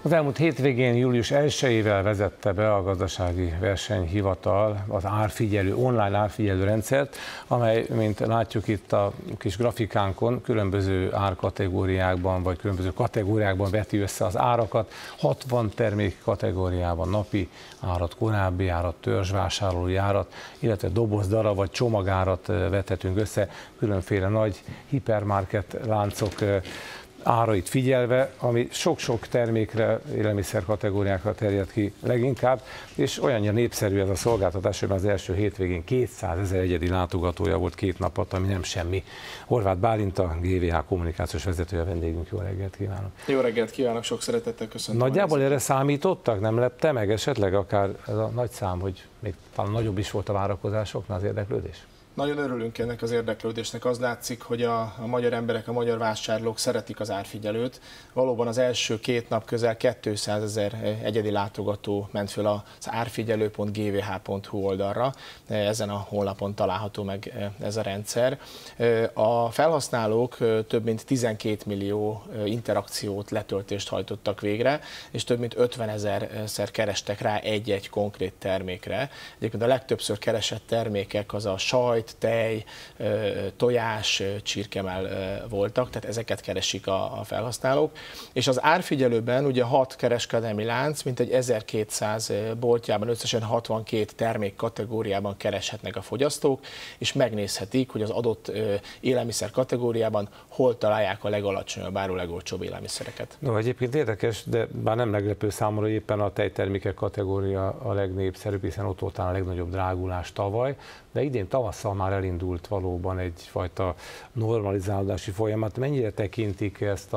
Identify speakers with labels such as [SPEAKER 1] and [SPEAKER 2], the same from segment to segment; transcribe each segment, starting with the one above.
[SPEAKER 1] Az elmúlt hétvégén július 1-ével vezette be a Gazdasági Versenyhivatal az árfigyelő, online árfigyelő rendszert, amely, mint látjuk itt a kis grafikánkon, különböző árkategóriákban vagy különböző kategóriákban veti össze az árakat. 60 termék kategóriában napi árat, korábbi árat, törzsvásárlói árat, illetve doboz, darab vagy csomagárat vethetünk össze, különféle nagy hipermarket láncok árait figyelve, ami sok-sok termékre, élelmiszer kategóriákra terjed ki leginkább, és olyannyira népszerű ez a szolgáltatás, hogy az első hétvégén 200 000 egyedi látogatója volt 2 nap alatt, ami nem semmi. Horváth Bálint, a GVH kommunikációs vezetője, a vendégünk. Jó reggelt kívánok!
[SPEAKER 2] Jó reggelt kívánok, sok szeretettel köszöntöm.
[SPEAKER 1] Nagyjából erre számítottak? Nem lepte meg esetleg akár ez a nagy szám, hogy még talán nagyobb is volt a várakozásoknál az érdeklődés?
[SPEAKER 2] Nagyon örülünk ennek az érdeklődésnek. Az látszik, hogy a magyar emberek, a magyar vásárlók szeretik az árfigyelőt. Valóban az első 2 nap közel 200 000 egyedi látogató ment föl az árfigyelő.gvh.hu oldalra. Ezen a honlapon található meg ez a rendszer. A felhasználók több mint 12 millió interakciót, letöltést hajtottak végre, és több mint 50 000-szer kerestek rá egy-egy konkrét termékre. Egyébként a legtöbbször keresett termékek az a sajt, tej, tojás, csirkemell voltak, tehát ezeket keresik a felhasználók. És az árfigyelőben ugye 6 kereskedelmi lánc, mintegy 1200 boltjában, összesen 62 termék kategóriában kereshetnek a fogyasztók, és megnézhetik, hogy az adott élelmiszer kategóriában hol találják a legalacsonyabb áru, legolcsóbb élelmiszereket.
[SPEAKER 1] No, egyébként érdekes, de bár nem meglepő számomra, hogy éppen a tejtermékek kategória a legnépszerűbb, hiszen ott volt a legnagyobb drágulás tavaly, de idén tavasszal már elindult valóban egyfajta normalizálódási folyamat. Mennyire tekintik ezt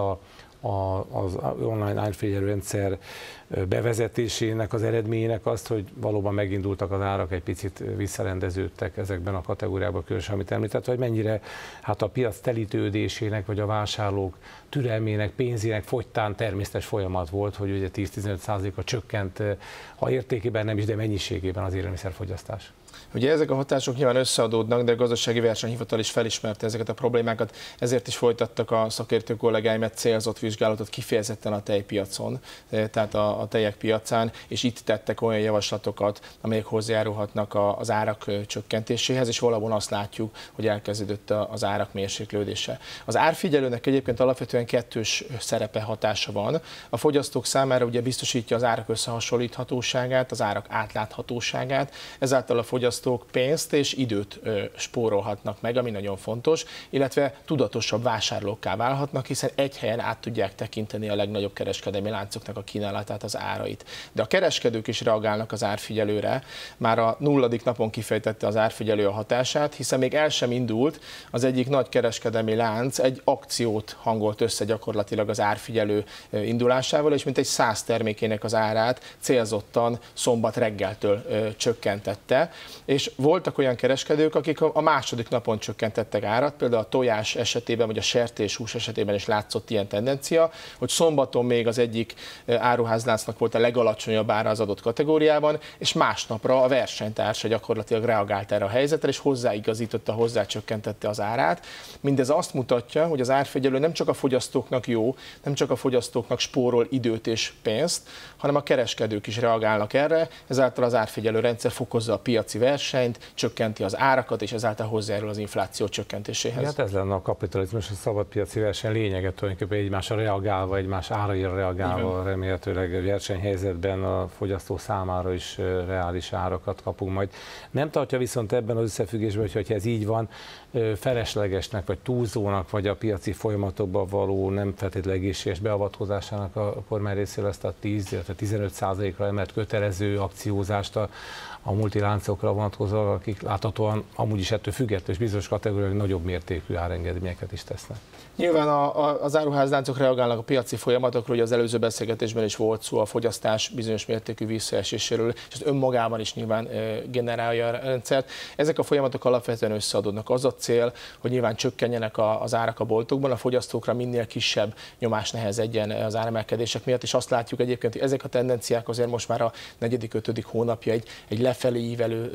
[SPEAKER 1] az online árfigyelő rendszer bevezetésének az eredményének azt, hogy valóban megindultak az árak, egy picit visszarendeződtek ezekben a kategóriákban, különösen amit említett, vagy mennyire hát a piac telítődésének, vagy a vásárlók türelmének, pénzének fogytán természetes folyamat volt, hogy ugye 10-15%-a csökkent, ha értékében nem is, de mennyiségében az élelmiszerfogyasztás.
[SPEAKER 2] Ugye ezek a hatások nyilván összeadódnak, de a Gazdasági Versenyhivatal is felismerte ezeket a problémákat, ezért is folytattak a szakértő kollégáim egy célzott vizsgálatot kifejezetten a tejpiacon, tehát a tejek piacán, és itt tettek olyan javaslatokat, amelyek hozzájárulhatnak az árak csökkentéséhez, és valahol azt látjuk, hogy elkezdődött az árak mérséklődése. Az árfigyelőnek egyébként alapvetően 2 szerepe, hatása van. A fogyasztók számára ugye biztosítja az árak összehasonlíthatóságát, az árak átláthatóságát, ezáltal a fogyasztók pénzt és időt spórolhatnak meg, ami nagyon fontos, illetve tudatosabb vásárlókká válhatnak, hiszen egy helyen át tudják tekinteni a legnagyobb kereskedelmi láncoknak a kínálatát, az árait. De a kereskedők is reagálnak az árfigyelőre, már a 0. napon kifejtette az árfigyelő a hatását, hiszen még el sem indult, az egyik nagy kereskedelmi lánc egy akciót hangolt össze gyakorlatilag az árfigyelő indulásával, és mintegy 100 termékének az árát célzottan szombat reggeltől csökkentette. És voltak olyan kereskedők, akik a 2. napon csökkentettek árat, például a tojás esetében, vagy a sertéshús esetében is látszott ilyen tendencia, hogy szombaton még az egyik áruházláncnak volt a legalacsonyabb ára az adott kategóriában, és másnapra a versenytársa gyakorlatilag reagált erre a helyzetre, és hozzáigazította, hozzácsökkentette az árát. Mindez azt mutatja, hogy az árfigyelő nem csak a fogyasztóknak jó, nem csak a fogyasztóknak spórol időt és pénzt, hanem a kereskedők is reagálnak erre, ezáltal az árfigyelő rendszer fokozza a piaci versenyt, csökkenti az árakat, és ezáltal hozzájárul az infláció csökkentéséhez.
[SPEAKER 1] Hát ez lenne a kapitalizmus, a szabadpiaci verseny lényeget, tulajdonképpen egymásra reagálva, egymás áraira reagálva, remélhetőleg versenyhelyzetben a fogyasztó számára is reális árakat kapunk majd. Nem tartja viszont ebben az összefüggésben, hogyha ez így van, feleslegesnek, vagy túlzónak, vagy a piaci folyamatokban való nem feltétlenül egészséges beavatkozásának a kormány részéről ezt a 10-15%-ra emelt kötelező akciózást a multiláncokra vonatkozóan, akik láthatóan amúgy is ettől függetlenül és bizonyos kategóriák nagyobb mértékű árengedményeket is tesznek.
[SPEAKER 2] Nyilván az áruházláncok reagálnak a piaci folyamatokról, hogy az előző beszélgetésben is volt szó a fogyasztás bizonyos mértékű visszaeséséről, és ez önmagában is nyilván generálja a rendszert. Ezek a folyamatok alapvetően összeadódnak. Az a cél, hogy nyilván csökkenjenek az árak a boltokban, a fogyasztókra minél kisebb nyomás nehezedjen az áremelkedések miatt, és azt látjuk egyébként, hogy ezek a tendenciák azért most már a 4.-5. hónapja egy lefelé ívelő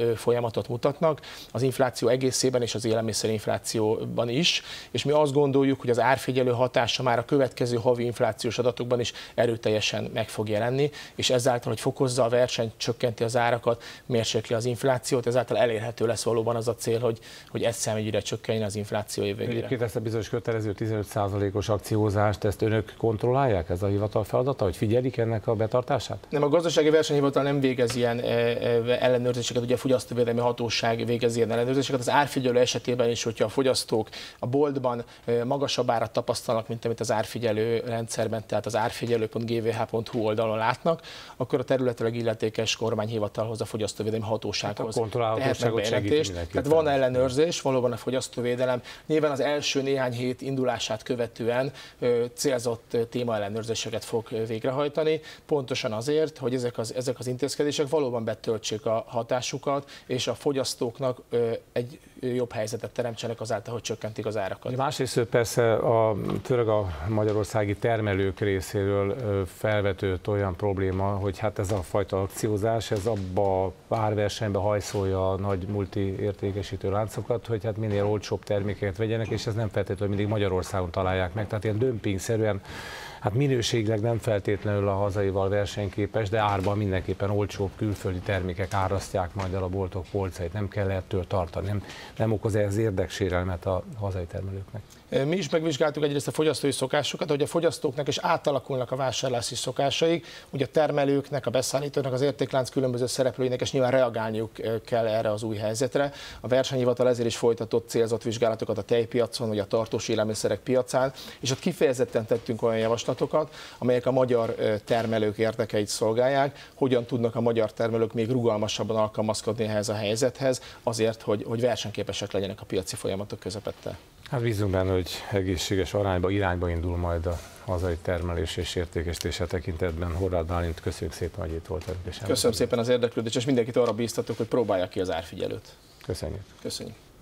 [SPEAKER 2] folyamatot mutatnak, az infláció egészében és az élelmiszerinflációban is, és mi azt gondoljuk, hogy az árfigyelő hatása már a következő havi inflációs adatokban is erőteljesen meg fog jelenni, és ezáltal, hogy fokozza a versenyt, csökkenti az árakat, mérsékli az inflációt, ezáltal elérhető lesz valóban az a cél, hogy egy számjegyűre csökkenjen az infláció év végére.
[SPEAKER 1] Egyébként ezt a bizonyos kötelező 15%-os akciózást, ezt önök kontrollálják, ez a hivatal feladata, hogy figyelik ennek a betartását?
[SPEAKER 2] Nem, a gazdasági versenyhivatal nem végez ilyen ellenőrzéseket, ugye a fogyasztóvédelmi hatóság végez ilyen ellenőrzéseket. Az árfigyelő esetében is, hogyha a fogyasztók a boltban magasabb árat tapasztalnak, mint amit az árfigyelő rendszerben, tehát az árfigyelő.gvh.hu oldalon látnak, akkor a területileg illetékes kormányhivatalhoz, a fogyasztóvédelmi hatósághoz tehetnek bejelentést. Tehát van ellenőrzés, valóban a fogyasztóvédelem. Nyilván az első néhány hét indulását követően célzott témaellenőrzéseket fog végrehajtani, pontosan azért, hogy ezek az intézkedések valóban betöltsék a hatásukat, és a fogyasztóknak egy jobb helyzetet teremtsenek azáltal, hogy csökkentik az árakat.
[SPEAKER 1] Másrészt persze főleg a magyarországi termelők részéről felvetődött olyan probléma, hogy hát ez a fajta akciózás, ez abba a árversenybe hajszolja a nagy multi értékesítő láncokat, hogy hát minél olcsóbb termékeket vegyenek, és ez nem feltétlenül mindig Magyarországon találják meg, tehát ilyen dömpingszerűen, hát minőségileg nem feltétlenül a hazaival versenyképes, de árban mindenképpen olcsóbb külföldi termékek árasztják majd el a boltok polcait, nem kell ettől tartani, nem okoz ez érdeksérelmet a hazai termelőknek.
[SPEAKER 2] Mi is megvizsgáltuk egyrészt a fogyasztói szokásokat, hogy a fogyasztóknak is átalakulnak a vásárlási szokásaik, ugye a termelőknek, a beszállítóknak, az értéklánc különböző szereplőinek, és nyilván reagálniuk kell erre az új helyzetre. A versenyhivatal ezért is folytatott célzott vizsgálatokat a tejpiacon, vagy a tartós élelmiszerek piacán, és ott kifejezetten tettünk olyan javaslatokat, amelyek a magyar termelők érdekeit szolgálják, hogyan tudnak a magyar termelők még rugalmasabban alkalmazkodni ehhez a helyzethez, azért, hogy versenyképesek legyenek a piaci folyamatok közepette.
[SPEAKER 1] Hát bízunk benne, hogy egészséges irányba indul majd a hazai termelés és értékesítése tekintetben. Horváth Bálint, köszönjük szépen, hogy itt volt velünk.
[SPEAKER 2] Köszönöm szépen az érdeklődést, és mindenkit arra bíztatok, hogy próbálják ki az árfigyelőt.
[SPEAKER 1] Köszönjük.
[SPEAKER 2] Köszönjük.